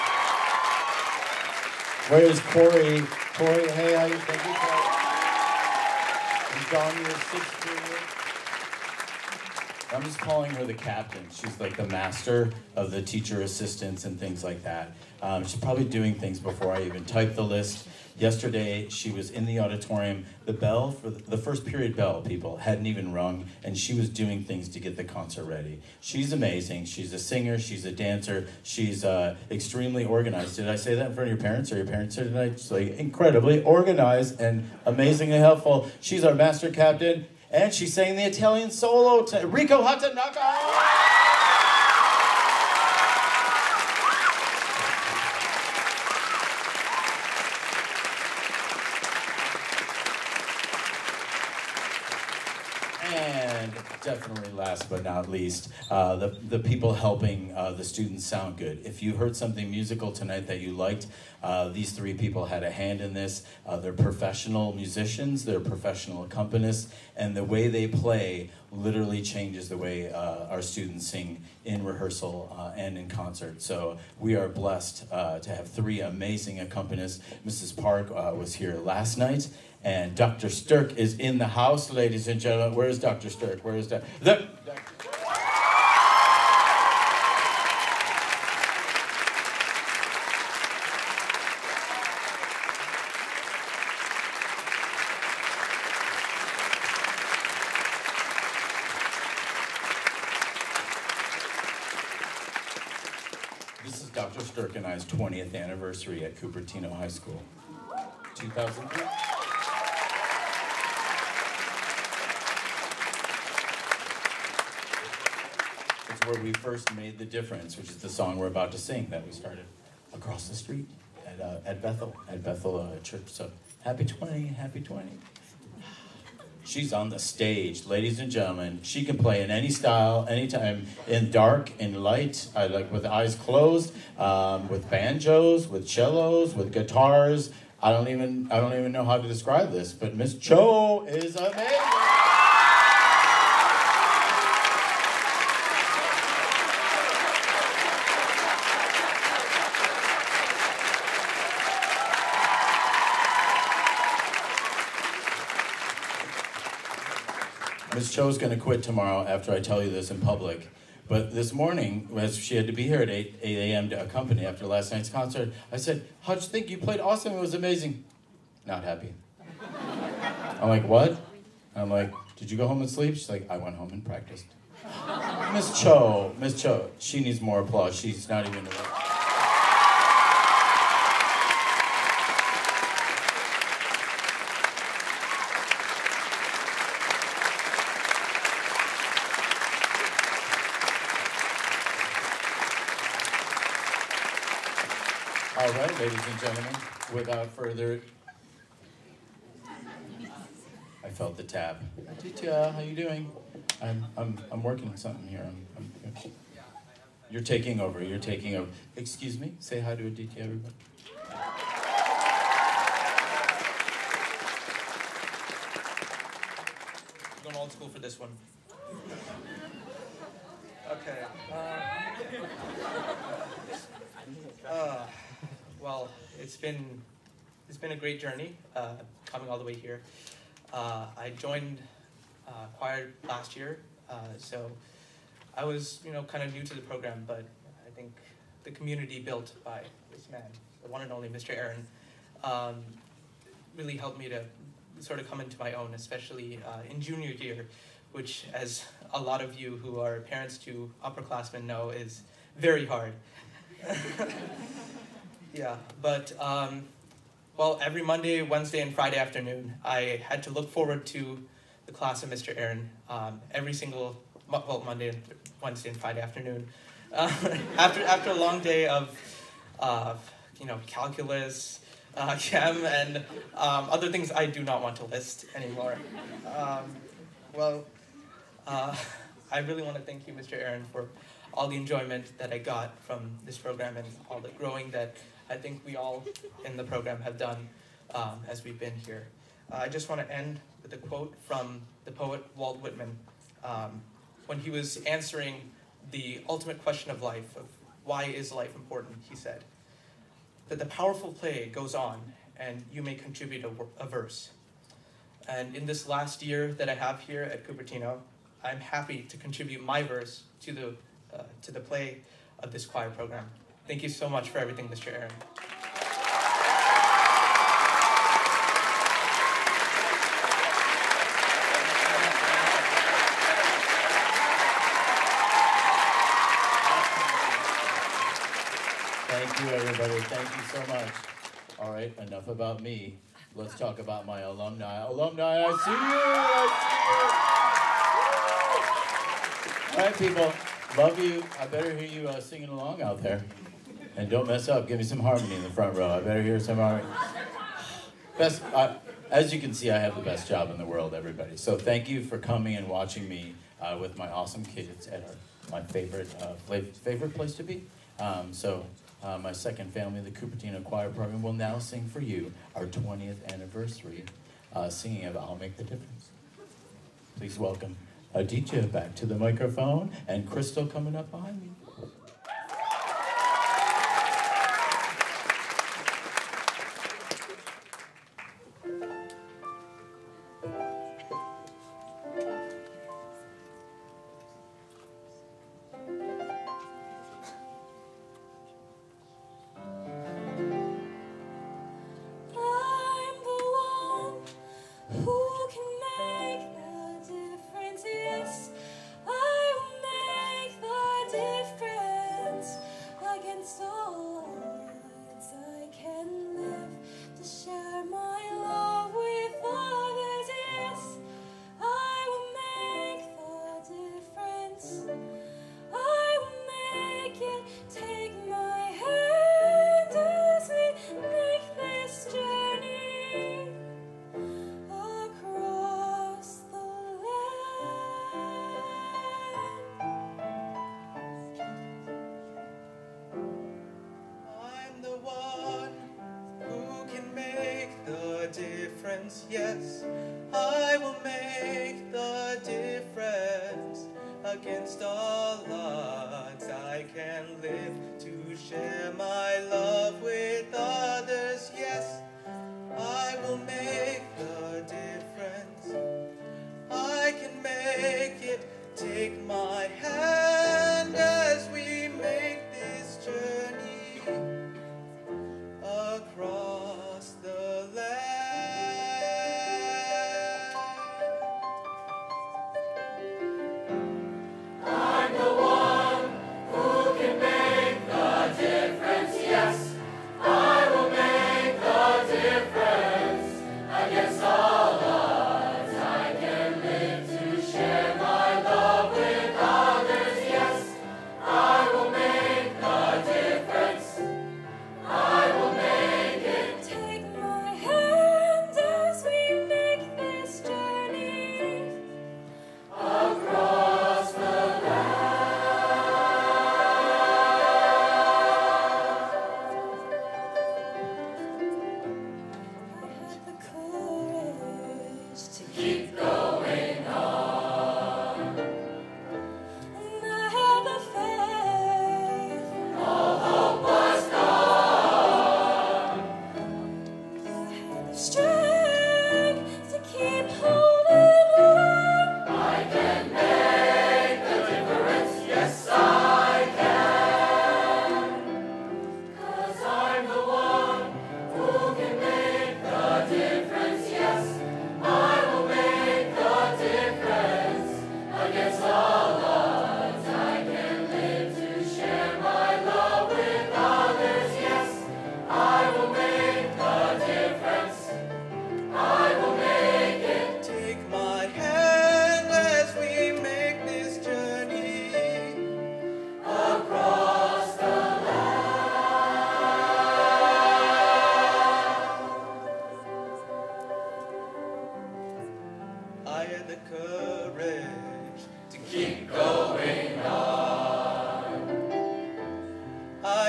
Where's Corey? Corey, hey, how you doing? And John, your sixth period. I'm just calling her the captain. She's like the master of the teacher assistants and things like that. Um, she's probably doing things before I even type the list. Yesterday, she was in the auditorium. The bell, for the, the first period bell, people, hadn't even rung, and she was doing things to get the concert ready. She's amazing. She's a singer. She's a dancer. She's uh, extremely organized. Did I say that in front of your parents? Or your parents here tonight? She's like incredibly organized and amazingly helpful. She's our master captain. And she sang the Italian solo to Riko Hatanaka. And definitely last but not least, uh, the, the people helping uh, the students sound good. If you heard something musical tonight that you liked, uh, these three people had a hand in this. Uh, they're professional musicians, they're professional accompanists, and the way they play literally changes the way uh, our students sing in rehearsal uh, and in concert. So we are blessed uh, to have three amazing accompanists. Missus Park uh, was here last night, and Doctor Stirk is in the house, ladies and gentlemen. Where is Doctor Stirk? Where is that? The This is Doctor Stirk and I's twentieth anniversary at Cupertino High School. two thousand three. It's where we first made the difference, which is the song we're about to sing that we started across the street at, uh, at Bethel, at Bethel uh, Church. So happy twenty, happy twenty. She's on the stage, ladies and gentlemen. She can play in any style, anytime, in dark, in light, uh, like with eyes closed, um, with banjos, with cellos, with guitars. I don't even, I don't even know how to describe this, but Miss Cho is amazing. Miss Cho's going to quit tomorrow after I tell you this in public. But this morning, as she had to be here at eight a m to accompany after last night's concert, I said, how'd you think? You played awesome. It was amazing. Not happy. I'm like, what? I'm like, did you go home and sleep? She's like, I went home and practiced. Miss Cho, Miss Cho, she needs more applause. She's not even awake. All right, ladies and gentlemen, without further... I felt the tap. Aditya, how you doing? I'm, I'm, I'm working on something here. I'm, I'm, you're taking over, you're taking over. Excuse me, say hi to Aditya, everybody. I'm going old school for this one. Okay. Uh, uh, well, it's been it's been a great journey uh, coming all the way here. Uh, I joined uh, choir last year, uh, so I was you know kind of new to the program, but I think the community built by this man, the one and only Mister Aaron, um, really helped me to sort of come into my own, especially uh, in junior year, which, as a lot of you who are parents to upperclassmen know is very hard. Yeah, but um, well, every Monday, Wednesday, and Friday afternoon, I had to look forward to the class of Mister Aaron um, every single well Monday, and Wednesday, and Friday afternoon. Uh, after after a long day of uh, you know calculus, uh, chem, and um, other things I do not want to list anymore. Um, well, uh, I really want to thank you, Mister Aaron, for all the enjoyment that I got from this program and all the growing that I think we all in the program have done um, as we've been here. Uh, I just want to end with a quote from the poet Walt Whitman um, when he was answering the ultimate question of life, of why is life important, he said, that the powerful play goes on and you may contribute a, a verse. And in this last year that I have here at Cupertino, I'm happy to contribute my verse to the Uh, to the play of this choir program. Thank you so much for everything, Mister Aaron. Thank you, everybody. Thank you so much. All right, enough about me. Let's talk about my alumni. Alumni, I see you! I see you! All right, people. Love you. I better hear you uh, singing along out there. And don't mess up. Give me some harmony in the front row. I better hear some harmony. Best, uh, as you can see, I have the best job in the world, everybody. So thank you for coming and watching me uh, with my awesome kids at our, my favorite uh, favorite place to be. Um, so uh, my second family, the Cupertino Choir Program, will now sing for you our twentieth anniversary, uh, singing of I'll Make the Difference. Please welcome Aditya back to the microphone, and Crystal coming up behind me. Yes, I will make the difference. Against all odds, I can live to share my love with others. Yes, I will make the difference. I can make it. Take my hand as we make this journey across the land. I will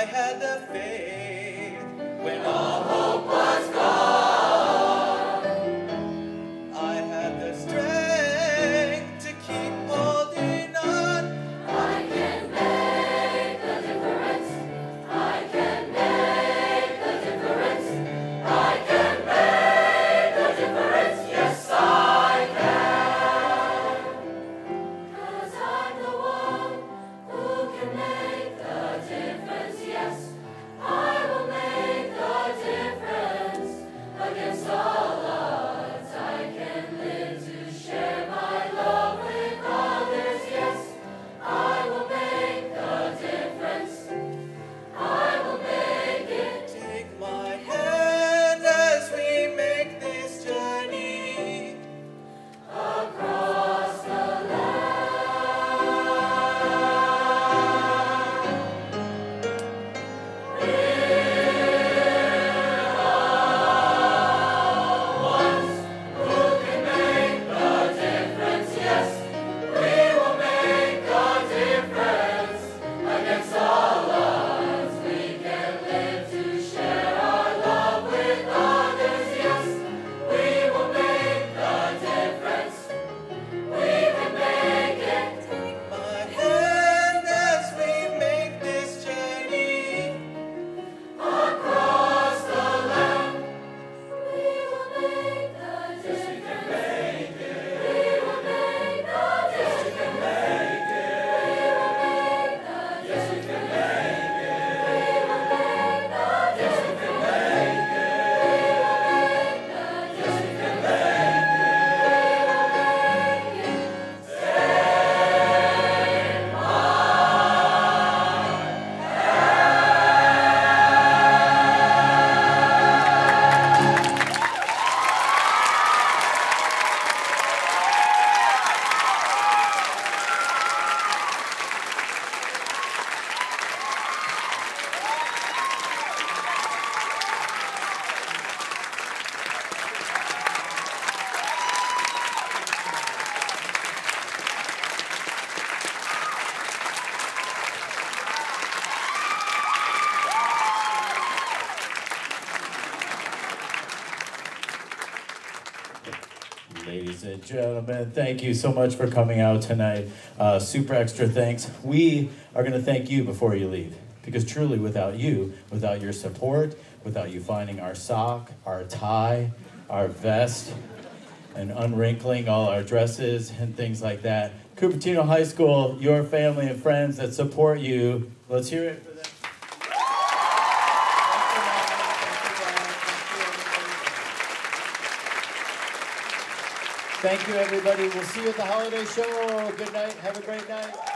had the faith when all hope was gone. I had the strength to keep holding on. I can make the difference. I can make the difference. I can make the difference. Yes, I can. 'Cause I'm the one who can make the difference. Yes, I will make the difference. Against all odds, I can live to share my love with others. Yes, I will make the difference. I will make it. Take my hand as we make this journey. Across the who can make the difference? Yes, we will make a difference. Against all odds, we can live to share our love with others. Yes, we will make the difference. We can make it. My hand as we make this journey. Across the land, we will make the difference. We will make the difference. We will make the difference. We will make the difference. We will Ladies and gentlemen, thank you so much for coming out tonight. Uh, super extra thanks. We are going to thank you before you leave, because truly without you, without your support, without you finding our sock, our tie, our vest, and unwrinkling all our dresses and things like that, Cupertino High School, your family and friends that support you, let's hear it for them. Thank you, everybody. We'll see you at the holiday show. Good night. Have a great night.